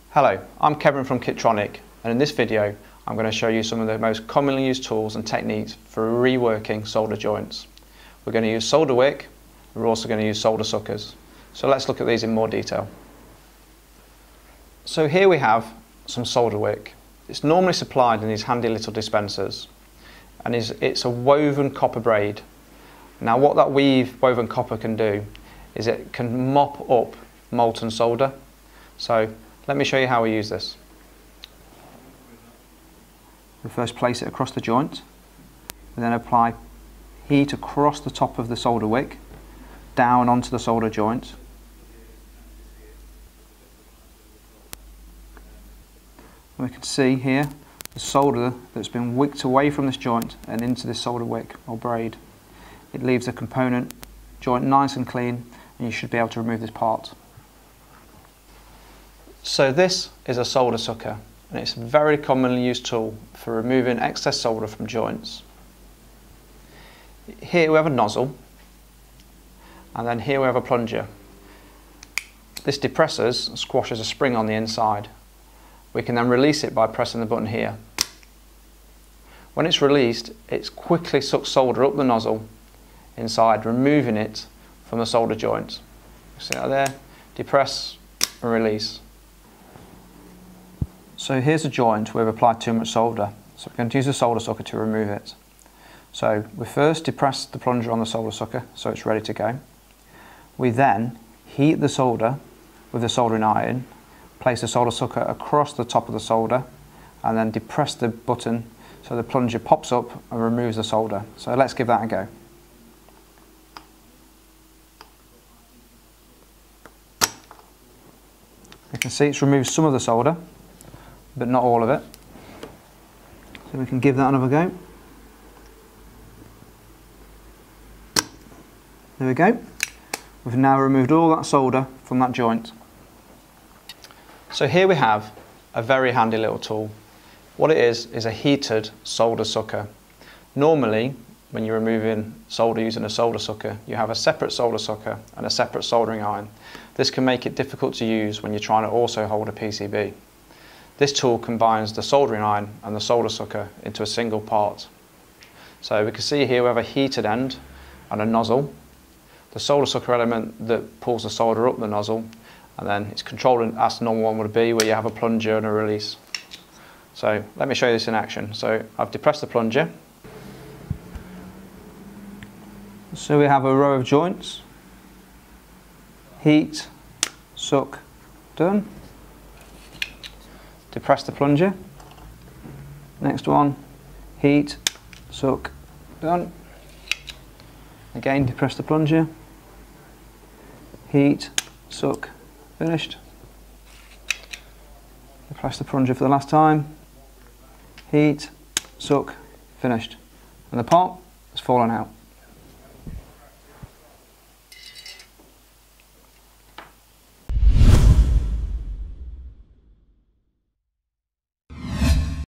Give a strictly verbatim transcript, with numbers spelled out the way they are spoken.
Hello, I'm Kevin from Kitronik, and in this video I'm going to show you some of the most commonly used tools and techniques for reworking solder joints. We're going to use solder wick, we're also going to use solder suckers. So let's look at these in more detail. So here we have some solder wick. It's normally supplied in these handy little dispensers, and it's a woven copper braid. Now what that weave woven copper can do is it can mop up molten solder. So let me show you how we use this. We first place it across the joint, and then apply heat across the top of the solder wick, down onto the solder joint. And we can see here the solder that's been wicked away from this joint and into this solder wick or braid. It leaves the component joint nice and clean, and you should be able to remove this part. So this is a solder sucker, and it's a very commonly used tool for removing excess solder from joints. Here we have a nozzle, and then here we have a plunger. This depresses and squashes a spring on the inside. We can then release it by pressing the button here. When it's released, it quickly sucks solder up the nozzle inside, removing it from the solder joint. See that there? Depress and release. So here's a joint where we've applied too much solder, so we're going to use a solder sucker to remove it. So we first depress the plunger on the solder sucker so it's ready to go. We then heat the solder with the soldering iron, place the solder sucker across the top of the solder, and then depress the button so the plunger pops up and removes the solder. So let's give that a go. You can see it's removed some of the solder, but not all of it. So we can give that another go. There we go. We've now removed all that solder from that joint. So here we have a very handy little tool. What it is, is a heated solder sucker. Normally, when you're removing solder using a solder sucker, you have a separate solder sucker and a separate soldering iron. This can make it difficult to use when you're trying to also hold a P C B. This tool combines the soldering iron and the solder sucker into a single part. So we can see here we have a heated end and a nozzle. The solder sucker element that pulls the solder up the nozzle, and then it's controlled as normal one would be, where you have a plunger and a release. So let me show you this in action. So I've depressed the plunger. So we have a row of joints. Heat, suck, done. Depress the plunger. Next one, heat, suck, done. Again, depress the plunger. Heat, suck, finished. Depress the plunger for the last time. Heat, suck, finished. And the part has fallen out.